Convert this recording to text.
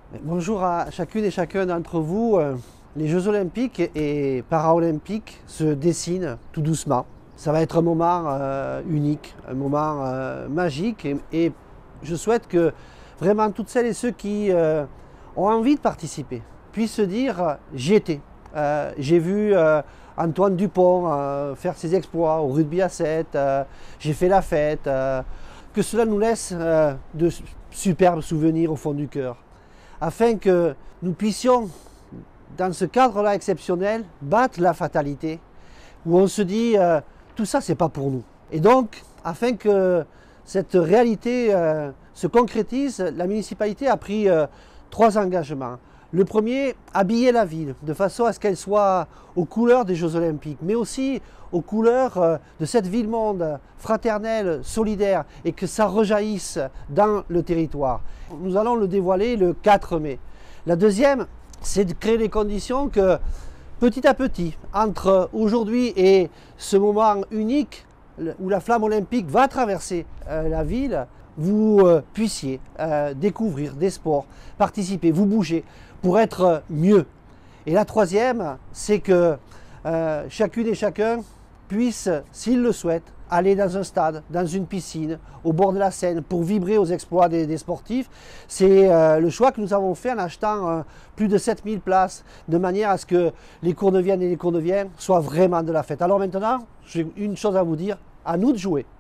Bonjour à chacune et chacun d'entre vous. Les Jeux Olympiques et Paralympiques se dessinent tout doucement. Ça va être un moment unique, un moment magique et je souhaite que vraiment toutes celles et ceux qui ont envie de participer puissent se dire j'y étais. J'ai vu Antoine Dupont faire ses exploits au rugby à 7, j'ai fait la fête, que cela nous laisse de superbes souvenirs au fond du cœur, afin que nous puissions, dans ce cadre-là exceptionnel, battre la fatalité, où on se dit tout ça c'est pas pour nous. Et donc, afin que cette réalité se concrétise, la municipalité a pris 3 engagements. Le premier, habiller la ville de façon à ce qu'elle soit aux couleurs des Jeux Olympiques, mais aussi aux couleurs de cette ville-monde fraternelle, solidaire, et que ça rejaillisse dans le territoire. Nous allons le dévoiler le 4 mai. La deuxième, c'est de créer les conditions que, petit à petit, entre aujourd'hui et ce moment unique où la flamme olympique va traverser la ville, vous puissiez découvrir des sports, participer, vous bouger pour être mieux. Et la troisième, c'est que chacune et chacun puisse, s'il le souhaite, aller dans un stade, dans une piscine, au bord de la Seine, pour vibrer aux exploits des sportifs. C'est le choix que nous avons fait en achetant plus de 7000 places, de manière à ce que les Courneviennes et les Courneviens soient vraiment de la fête. Alors maintenant, j'ai une chose à vous dire, à nous de jouer.